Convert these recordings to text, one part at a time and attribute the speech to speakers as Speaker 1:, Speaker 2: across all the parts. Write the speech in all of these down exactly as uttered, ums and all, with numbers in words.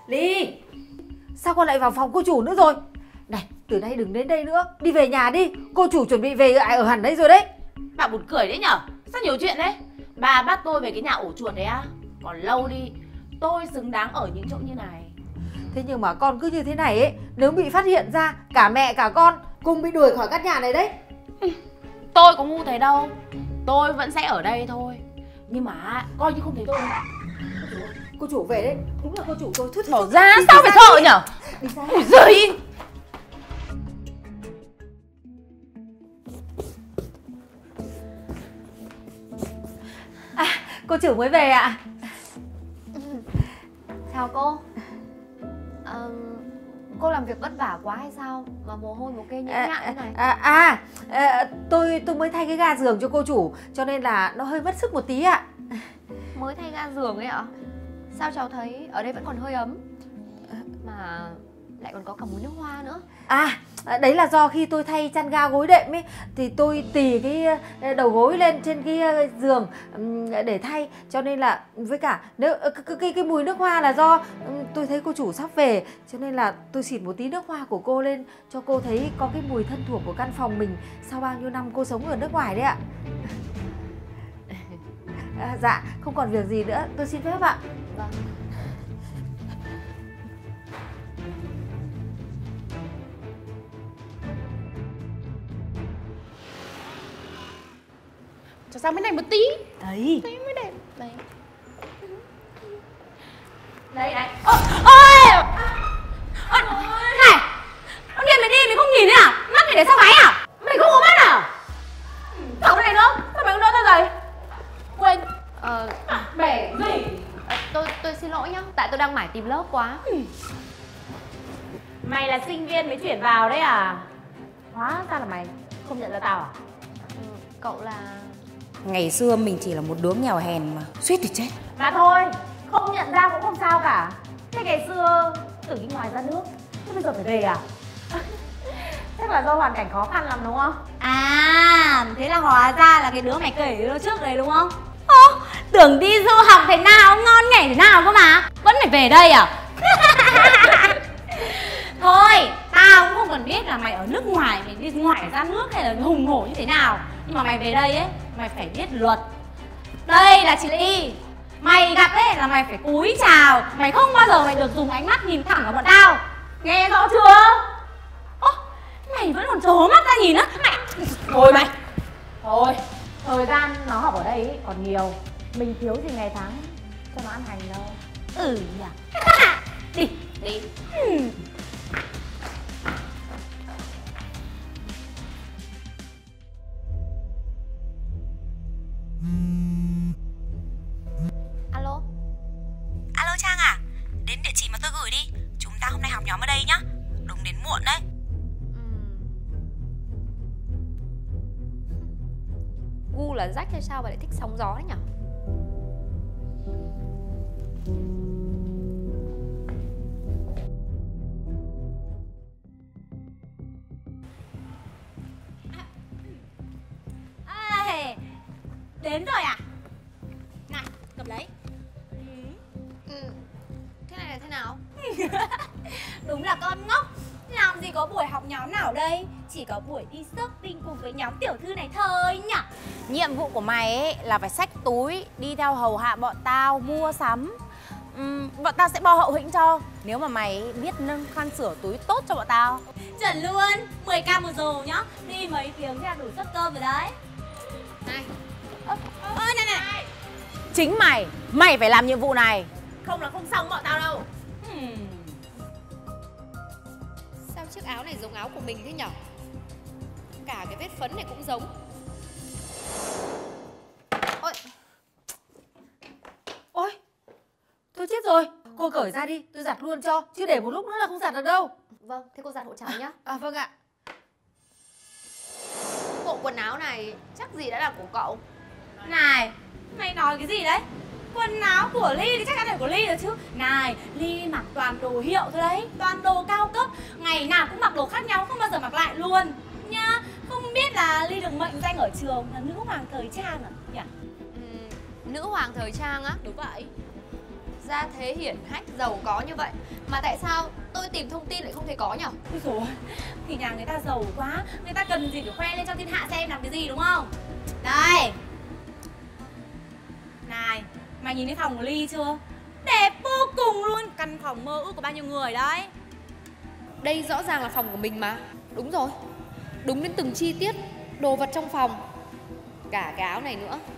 Speaker 1: Ly, sao con lại vào phòng cô chủ nữa rồi? Này, từ nay đừng đến đây nữa, đi về nhà đi. Cô chủ chuẩn bị về ở hẳn đấy rồi đấy.
Speaker 2: Bà buồn cười đấy nhở? Sao nhiều chuyện đấy? Bà bắt tôi về cái nhà ổ chuột đấy á? Còn lâu đi, tôi xứng đáng ở những chỗ như này.
Speaker 1: Thế nhưng mà con cứ như thế này ấy, nếu bị phát hiện ra, cả mẹ cả con cùng bị đuổi khỏi căn nhà này đấy.
Speaker 2: Tôi có ngu thế đâu, tôi vẫn sẽ ở đây thôi. Nhưng mà coi như không thấy tôi.
Speaker 1: Cô chủ về đấy, đúng là cô chủ tôi. Thôi,
Speaker 2: Bỏ ra, sao phải sợ nhở?
Speaker 1: Đi ra.
Speaker 2: Ôi giời.
Speaker 1: À, cô chủ mới về ạ.
Speaker 3: Chào cô. À, cô làm việc vất vả quá hay sao mà mồ hôi mồ kê nhễ nhại thế này?
Speaker 1: À, à, à tôi tôi mới thay cái ga giường cho cô chủ, cho nên là nó hơi mất sức một tí ạ.
Speaker 3: Mới thay ga giường ấy ạ? Sao cháu thấy ở đây vẫn còn hơi ấm, mà lại còn có cả mùi nước hoa nữa?
Speaker 1: À, đấy là do khi tôi thay chăn ga gối đệm ấy, thì tôi tì cái đầu gối lên trên cái giường để thay, cho nên là với cả nếu cái cái, cái mùi nước hoa là do tôi thấy cô chủ sắp về, cho nên là tôi xịt một tí nước hoa của cô lên cho cô thấy có cái mùi thân thuộc của căn phòng mình sau bao nhiêu năm cô sống ở nước ngoài đấy ạ. À, dạ, không còn việc gì nữa, tôi xin phép ạ.
Speaker 3: Vâng.
Speaker 2: Cho sang bên này một tí.
Speaker 1: Đấy.
Speaker 2: Đấy mới đẹp. Đấy. Đây này. Ôi! Ôi! Ôi! Này! Ông điên mày đi, mày không nhìn đấy à? Mắt mày để sau gáy à? Mày không có mắt à? Thằng này nữa, sao mày không đỡ tao giày? Quên.
Speaker 3: Ờ...
Speaker 2: Bẻ gì?
Speaker 3: À, tôi tôi xin lỗi nhá, tại tôi đang mải tìm lớp quá.
Speaker 2: Mày là sinh viên mới chuyển vào đấy à? Hóa ra là mày không nhận ra tao à?
Speaker 3: Ừ, cậu là...
Speaker 4: Ngày xưa mình chỉ là một đứa nghèo hèn mà suýt thì chết.
Speaker 2: Mà thôi, không nhận ra cũng không sao cả. Thế ngày xưa từ cái ngoài ra nước, thế bây giờ phải về à? Chắc là do hoàn cảnh khó khăn lắm đúng không?
Speaker 5: À, thế là hóa ra là cái đứa mày kể đứa trước đấy đúng không? Ô, tưởng đi du học thế nào, ngon nghẻ thế nào cơ mà vẫn phải về đây à? Thôi, tao cũng không cần biết là mày ở nước ngoài, mày đi ngoài ra nước hay là hùng hổ như thế nào. Nhưng mà mày về đây ấy, mày phải biết luật. Đây là chị Ly. Mày gặp ấy là mày phải cúi chào. Mày không bao giờ mày được dùng ánh mắt nhìn thẳng vào bọn tao. Nghe rõ chưa? Ô, mày vẫn còn trố mắt ra nhìn á. Mày...
Speaker 2: Thôi mày. Thôi, thời gian nó học ở đây ấy còn nhiều. Mình thiếu gì ngày tháng cho nó ăn hành đâu.
Speaker 5: Ừ nhỉ. Đi, đi. Ừ.
Speaker 3: Alo.
Speaker 4: Alo Trang à, đến địa chỉ mà tôi gửi đi. Chúng ta hôm nay học nhóm ở đây nhá. Đừng đến muộn đấy.
Speaker 3: Gu là rách hay sao mà lại thích sóng gió đấy nhỉ?
Speaker 5: À, đến rồi à? Này, cầm lấy.
Speaker 3: Ừ. Thế này là thế nào?
Speaker 5: Đúng là con ngốc. Làm gì có buổi học nhóm nào đây? Chỉ có buổi đi shopping cùng với nhóm tiểu thư này thôi nhỉ.
Speaker 4: Nhiệm vụ của mày ấy là phải xách túi đi theo hầu hạ bọn tao mua sắm. uhm, Bọn tao sẽ bo hậu hĩnh cho nếu mà mày biết nâng khoan sửa túi tốt cho bọn tao.
Speaker 5: Chuẩn luôn, mười k một giờ nhá. Đi mấy tiếng thế là đủ suất cơm rồi đấy.
Speaker 3: Này.
Speaker 5: Ơ, ơ, này này.
Speaker 4: Chính mày, mày phải làm nhiệm vụ này.
Speaker 2: Không là không xong bọn tao đâu.
Speaker 5: Hmm.
Speaker 3: Sao chiếc áo này giống áo của mình thế nhở? Cả cái vết phấn này cũng giống. Ôi.
Speaker 1: Ôi, tôi chết rồi. Cô cởi ra đi, tôi giặt luôn cho. Chứ để một lúc nữa là không giặt được đâu.
Speaker 3: Vâng, thế cô giặt hộ cháu nhá.
Speaker 1: À vâng ạ.
Speaker 3: Bộ quần áo này chắc gì đã là của cậu.
Speaker 5: Này, mày nói cái gì đấy? Quần áo của Ly thì chắc chắn là của Ly rồi chứ. Này, Ly mặc toàn đồ hiệu thôi đấy. Toàn đồ cao cấp. Ngày nào cũng mặc đồ khác nhau, không bao giờ mặc lại luôn nhá. Không biết là Ly được mệnh danh ở trường là nữ hoàng thời trang à nhỉ?
Speaker 3: Ừ, nữ hoàng thời trang á?
Speaker 5: Đúng vậy.
Speaker 3: ra thế hiển hách giàu có như vậy mà tại sao tôi tìm thông tin lại không thấy có nhở?
Speaker 5: Ôi dồi ôi, thì nhà người ta giàu quá, người ta cần gì phải khoe lên cho thiên hạ xem làm cái gì đúng không? Đây. Này, mày nhìn thấy phòng của Ly chưa? Đẹp vô cùng luôn, căn phòng mơ ước của bao nhiêu người đấy.
Speaker 3: Đây rõ ràng là phòng của mình mà. Đúng rồi, đúng đến từng chi tiết đồ vật trong phòng, cả cái áo này nữa.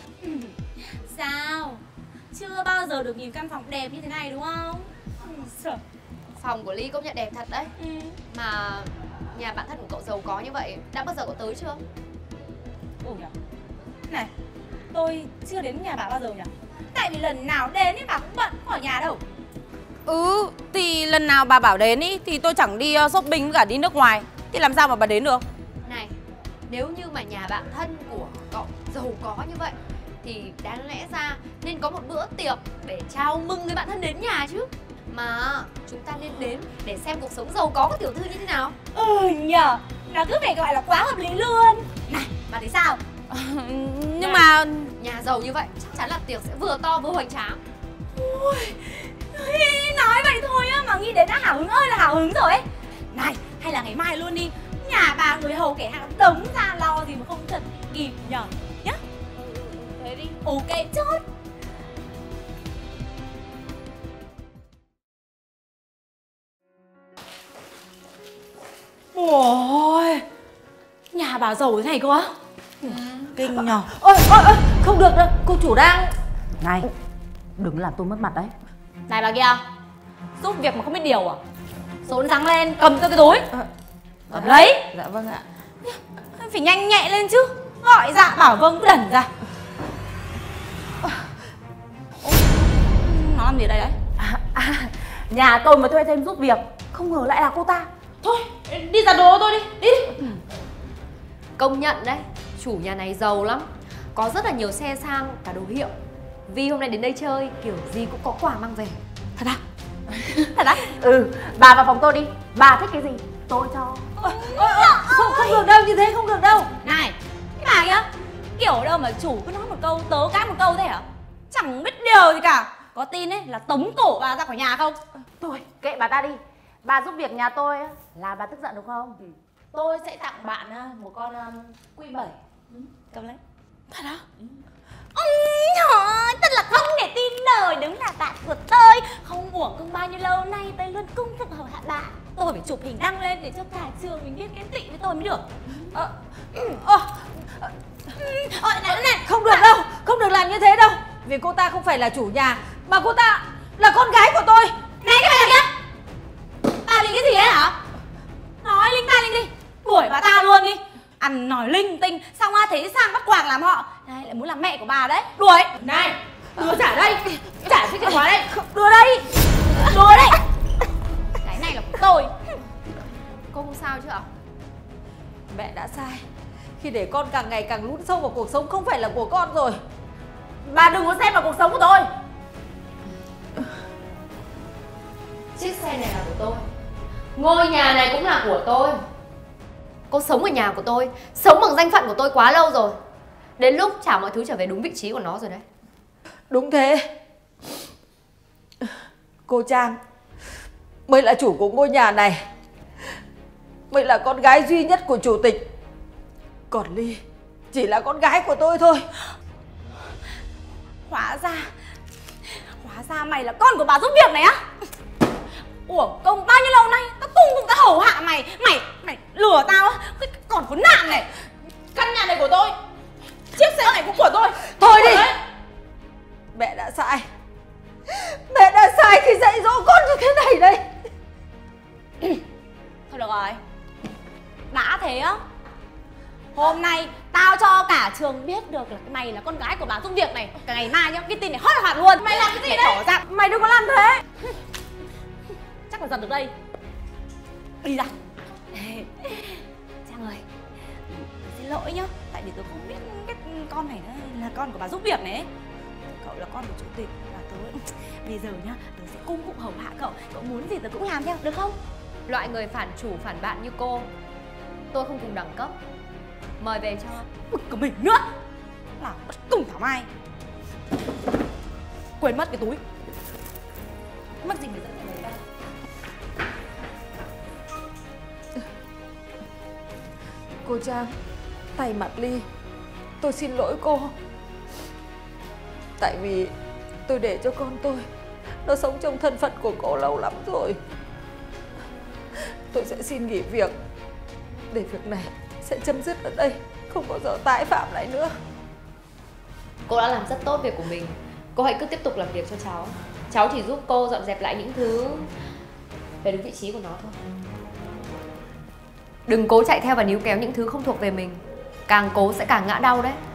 Speaker 5: Sao? Chưa bao giờ được nhìn căn phòng đẹp như thế này đúng không? Sợ.
Speaker 3: Phòng của Ly công nhận đẹp thật đấy.
Speaker 5: Ừ.
Speaker 3: Mà nhà bạn thân của cậu giàu có như vậy, đã bao giờ cậu tới chưa?
Speaker 5: Ừ nhỉ. Này, tôi chưa đến nhà bà bao giờ nhỉ? Tại vì lần nào đến ấy bà cũng bận, không ở nhà đâu.
Speaker 4: Ừ, thì lần nào bà bảo đến ý thì tôi chẳng đi uh, shopping với cả đi nước ngoài. Thì làm sao mà bà đến được?
Speaker 3: Này, nếu như mà nhà bạn thân của cậu giàu có như vậy thì đáng lẽ ra nên có một bữa tiệc để chào mừng người bạn thân đến nhà chứ. Mà chúng ta nên đến để xem cuộc sống giàu có của tiểu thư như thế nào.
Speaker 5: Ừ nhờ, nó cứ phải gọi là quá hợp lý luôn. Này, bà thấy sao?
Speaker 4: Nhưng
Speaker 3: Này,
Speaker 4: mà
Speaker 3: nhà giàu như vậy chắc chắn là tiệc sẽ vừa to vừa hoành tráng.
Speaker 5: Ui, nói vậy thôi á mà nghĩ đến đã hào hứng ơi là hào hứng rồi ấy. Này, hay là ngày mai luôn đi. Nhà bà người hầu kẻ hạ đống ra lo gì mà không thật kịp nhờ. Nhá.
Speaker 3: Thế đi.
Speaker 5: Ok, chốt. Ôi, nhà bà giàu thế này cơ á?
Speaker 1: Kinh nhờ. Ôi, ôi, ôi, không được đâu, cô chủ đang...
Speaker 4: này, đừng làm tôi mất mặt đấy.
Speaker 5: Này bà kia, giúp việc mà không biết điều à? Rốn rắn lên, cầm cho cái túi.
Speaker 1: À,
Speaker 5: Cầm lấy.
Speaker 1: Dạ vâng ạ.
Speaker 5: Phải nhanh nhẹ lên chứ. Gọi dạ bảo vâng cứ đẩn ra. Nó làm gì ở đây đấy?
Speaker 4: À, à, nhà tôi mà thuê thêm giúp việc, không ngờ lại là cô ta.
Speaker 5: Thôi, đi giặt đồ tôi đi, đi đi.
Speaker 3: Công nhận đấy, chủ nhà này giàu lắm. Có rất là nhiều xe sang, cả đồ hiệu. Vi hôm nay đến đây chơi, kiểu gì cũng có quà mang về.
Speaker 5: Thật à? Thật á?
Speaker 4: Ừ, bà vào phòng tôi đi. Bà thích cái gì, tôi cho.
Speaker 1: Ôi, ôi, ôi, không, không được đâu, như thế không được đâu.
Speaker 5: Này, cái bà kia, kiểu đâu mà chủ cứ nói một câu, tớ cái một câu thế hả? Chẳng biết điều gì cả. Có tin ấy là tống cổ bà ra khỏi nhà không?
Speaker 4: Thôi, kệ bà ta đi. Bà giúp việc nhà tôi á, là bà tức giận đúng không? Ừ.
Speaker 1: Tôi sẽ tặng bạn á, một con um, quy bảy.
Speaker 5: Ừ, cầm lấy. Thật á? Ừ. Ôi trời, thật là không thể tin nổi, đúng là bạn của tôi. Không uổng công bao nhiêu lâu nay tôi luôn cung phụng hầu hạ bạn. Tôi phải chụp hình đăng lên để cho cả trường mình biết ghen tị với tôi mới được.
Speaker 1: Ờ, ờ,
Speaker 5: ờ, ờ, này, này.
Speaker 1: Không được đâu, không được làm như thế đâu. Vì cô ta không phải là chủ nhà, mà cô ta là con gái của tôi.
Speaker 5: Này cái bà kia, bà linh cái gì ấy hả? Nói linh ta linh đi, đuổi bà ta luôn đi. Ăn nói linh tinh, xong ra thế sang bắt quàng làm họ. Này lại muốn làm mẹ của bà đấy, đuổi. Này, đưa trả đây, trả chiếc chìa khóa đây. Đưa đây, đưa đây. Cái này là của tôi.
Speaker 3: Cô không sao chứ ạ?
Speaker 1: Mẹ đã sai khi để con càng ngày càng lún sâu vào cuộc sống không phải là của con rồi.
Speaker 4: Bà đừng có xen vào cuộc sống của tôi.
Speaker 3: Chiếc xe này là của tôi, ngôi nhà này cũng là của tôi. Cô sống ở nhà của tôi, sống bằng danh phận của tôi quá lâu rồi. Đến lúc trả mọi thứ trở về đúng vị trí của nó rồi đấy.
Speaker 1: Đúng thế. Cô Trang mới là chủ của ngôi nhà này, mới là con gái duy nhất của chủ tịch. Còn Ly chỉ là con gái của tôi thôi.
Speaker 5: Hóa ra, hóa ra mày là con của bà giúp việc này á? Uổng công bao nhiêu lâu nay tao cung cùng tao hầu hạ mày, mày mày lừa tao á, cái còn khốn nạn này. Căn nhà này của tôi, chiếc xe này cũng của tôi.
Speaker 1: Thôi đi, mẹ đã sai. Mẹ đã sai khi dạy dỗ con như thế này đây.
Speaker 5: Thôi được rồi, đã thế á, hôm nay tao cho cả trường biết được là mày là con gái của bà giúp việc này. Cả ngày mai nhá, cái tin này hot hot luôn. Mày làm cái gì đấy? Tỏ ra mày đừng có làm thế. Chắc là giật được đây. Đi ra. Trang ơi, xin lỗi nhá, tại vì tôi không biết cái con này là con của bà giúp việc này. Cậu là con của chủ tịch và tớ bây giờ nhá, tớ sẽ cung phụng hầu hạ cậu. Cậu muốn gì tớ cũng làm theo, được không?
Speaker 3: Loại người phản chủ phản bạn như cô tôi không cùng đẳng cấp. Mời về cho.
Speaker 5: Bực cả mình nữa. Làm bất công thảo mai. Quên mất cái túi.
Speaker 4: Mắc gì phải dẫn về đây?
Speaker 1: Cô Trang, tay mặt Ly, tôi xin lỗi cô. Tại vì tôi để cho con tôi nó sống trong thân phận của cô lâu lắm rồi. Tôi sẽ xin nghỉ việc để việc này sẽ chấm dứt ở đây, không bao giờ tái phạm lại nữa.
Speaker 3: Cô đã làm rất tốt việc của mình. Cô hãy cứ tiếp tục làm việc cho cháu. Cháu chỉ giúp cô dọn dẹp lại những thứ về đúng vị trí của nó thôi. Đừng cố chạy theo và níu kéo những thứ không thuộc về mình. Càng cố sẽ càng ngã đau đấy.